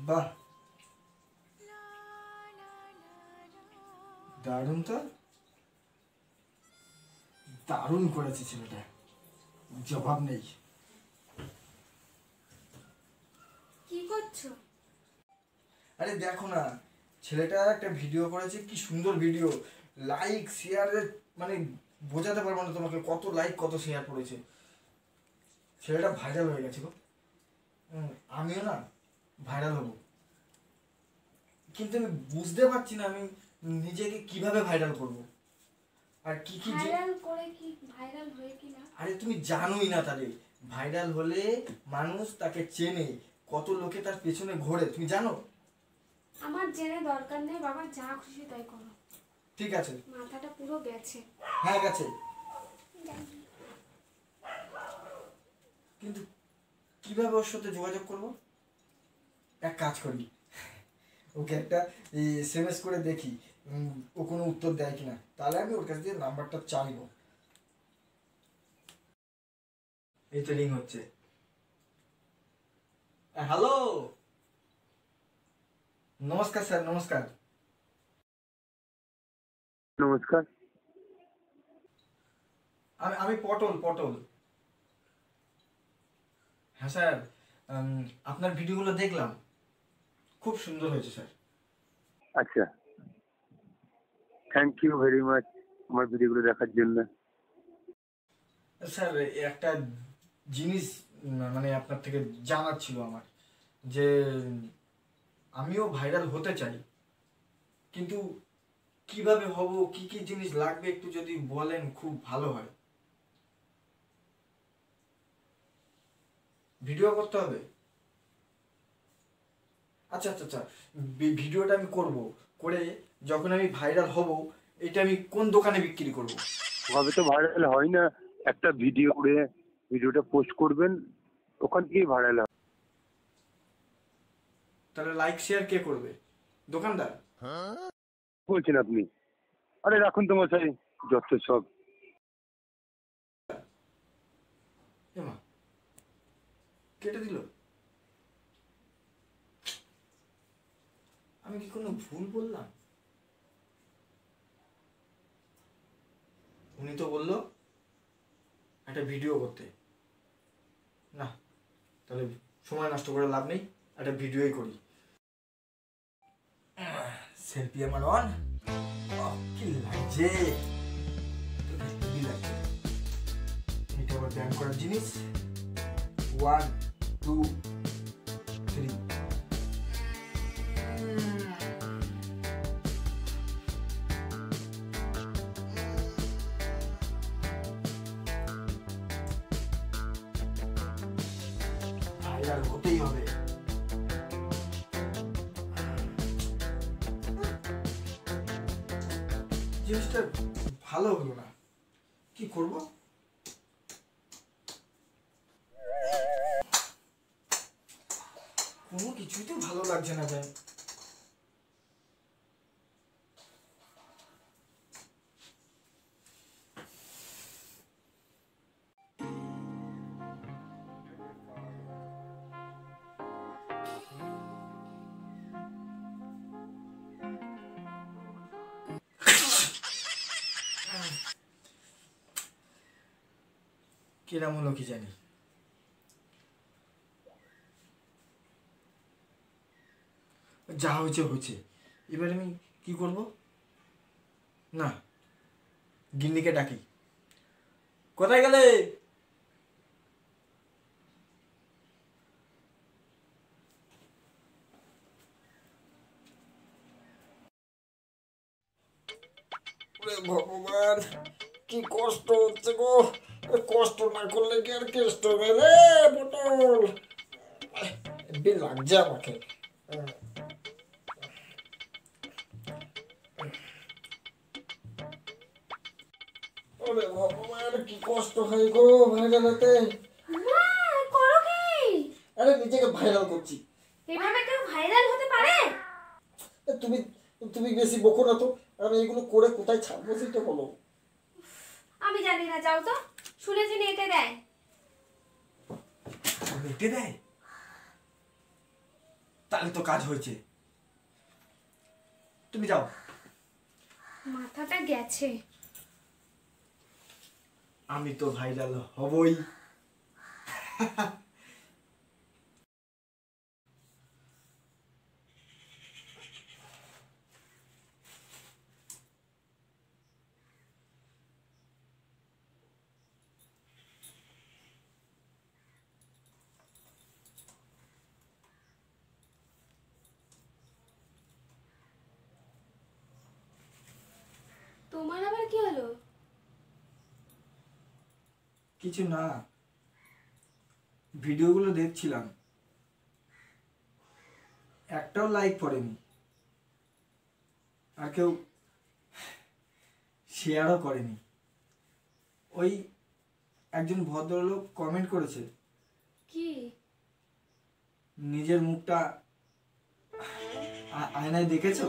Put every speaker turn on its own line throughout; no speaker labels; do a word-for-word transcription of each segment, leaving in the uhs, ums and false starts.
বাহ, দারুণ তো, দারুণ করেছে ছেলেটা, জবাব নেই।
কি করছো?
আরে দেখো না, ছেলেটা একটা ভিডিও করেছে, কি সুন্দর ভিডিও, লাইক শেয়ারে মানে বোঝাতে পারবো না তোমাকে কত লাইক কত শেয়ার পড়েছে। ছেলেটা ভাইরাল হয়ে গেছে গো। আমিও না ভাইরাল হব, কিন্তু আমি বুঝতে পারছি না আমি নিজেকে কিভাবে ভাইরাল করব আর কি কি
ভাইরাল করে কি ভাইরাল হয়ে কি না।
আরে তুমি জানোই না, তাহলে ভাইরাল হলে মানুষ তাকে চেনে, কত লোকে তার পেছনে ঘোরে, তুমি জানো?
আমার জেনে দরকার নেই বাবা, যা খুশি তাই করো।
ঠিক আছে,
মাথাটা পুরো গেছে।
হ্যাঁ গেছে, কিন্তু কিভাবে ওর সাথে যোগাযোগ করব? এক কাজ করি, ওকে একটা এসএমএস করে দেখি ও কোনো উত্তর দেয় কিনা, তাহলে আমি ওর কাছ দিয়ে নাম্বারটা চাইব। এই তো রিং হচ্ছে। হ্যালো, নমস্কার স্যার। নমস্কার।
নমস্কার।
আমি আমি পটল পটল হ্যাঁ স্যার, আপনার ভিডিওগুলো দেখলাম, খুব সুন্দর হয়েছে স্যার।
আচ্ছা, থ্যাংক ইউ ভেরি মাচ আমার ভিডিওগুলো দেখার জন্য।
স্যার একটা জিনিস মানে আপনার থেকে জানার ছিল আমার, যে আমিও ভাইরাল হতে চাই, কিন্তু কিভাবে হব, কি কি জিনিস লাগবে একটু যদি বলেন খুব ভালো হয়। ভিডিও করতে হবে? আচ্ছা আচ্ছা আচ্ছা, ভিডিওটা আমি করব, করে যখন আমি ভাইরাল হব এটা আমি কোন দোকানে বিক্রি করব?
ওভাবে তো ভাইরাল হয় না, একটা ভিডিও করে ভিডিওটা পোস্ট করবেন, ওখান থেকেই ভাইরাল হয়।
তাহলে লাইক শেয়ার কে করবে? দোকানদার?
বলছেন আপনি? আরে রাখুন তো মশাই, যত সব।
এমা কেটে দিল, আমি কি কোনো ভুল বললাম? উনি তো বললো একটা ভিডিও করতে, না তাহলে সময় নষ্ট করে লাভ নেই, একটা ভিডিওই করি। সেলফি আমার অন, কি লাগছে, লাগছে এটা আবার ব্যায়াম করার জিনিস। ওয়ান টু থ্রি, ভাইরাল হতেই হবে। জিনিসটা ভালো হলো না, কি করব? কোনো কিছুই তো ভালো লাগছে না ভাই। কিরাম হলো কি জানি, যা হয়েছে হয়েছে, এবার আমি কি করব? না, গিন্নিকে ডাকি। কোথায় গেলে? ভগবান, কি কষ্ট হচ্ছে গো, কষ্ট না করলে কি আর কেষ্ট হবে রে পটল, হেব্বি লাগছে আমাকে। ওরে ভগবান, কি কষ্ট হয় গো ভাইরাল হতে।
করো কি?
আরে নিজেকে ভাইরাল করছি।
এভাবে কেউ ভাইরাল হতে পারে?
তুমি তুমি বেশি বকো না তো, আমি এগুলো করে কোথায় ছাড়বো সেটা বলো।
আমি জানি না, যাও তো। শুনেছি নেটে দেয়।
নেটে দেয়? তাহলে তো কাজ হয়েছে। তুমি যাও।
মাথাটা গেছে।
আমি তো ভাইরাল হবই।
তোমার আবার কি হলো?
কিছু না, ভিডিওগুলো দেখছিলাম, একটাও লাইক পড়েনি, আর কেউ শেয়ারও করেনি। ওই একজন ভদ্রলোক কমেন্ট করেছে,
কি?
নিজের মুখটা আ- আয়নায় দেখেছো?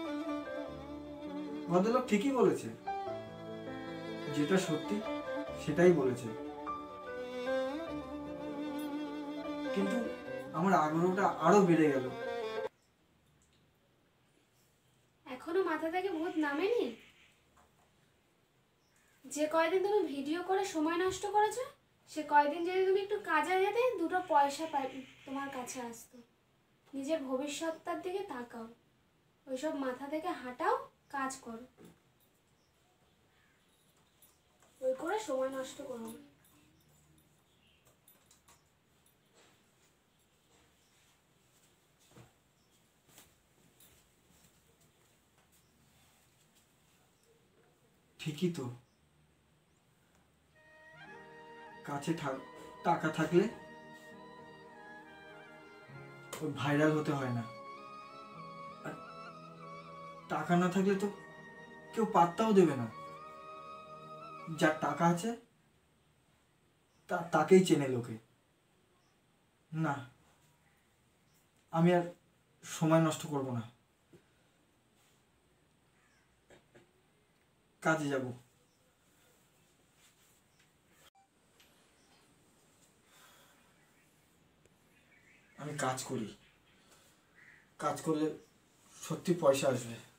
ভদ্রলোক ঠিকই বলেছে, যেটা সত্যি সেটাই বলেছে, কিন্তু আমার আগ্রহটা আরো বেড়ে গেল।
এখনো মাথা থেকে ভূত নামেনি? যে কয়দিন তুমি ভিডিও করে সময় নষ্ট করেছো, সে কয়দিন যদি তুমি একটু কাজে যেতে, দুটো পয়সা পাই তোমার কাছে আসতো। নিজের ভবিষ্যৎটার দিকে তাকাও, ওইসব মাথা থেকে হাঁটাও, কাজ করো। ওই করে সময় নষ্ট করো না।
ঠিকই তো, কাছে থাক- টাকা থাকলে ওই ভাইরাল হতে হয় না, আর টাকা না থাকলে তো কেউ পাত্তাও দেবে না। যার টাকা আছে তা তাকেই চেনে লোকে। না, আমি আর সময় নষ্ট করব না, কাজে যাব। আমি কাজ করি, কাজ করলে সত্যি পয়সা আসবে।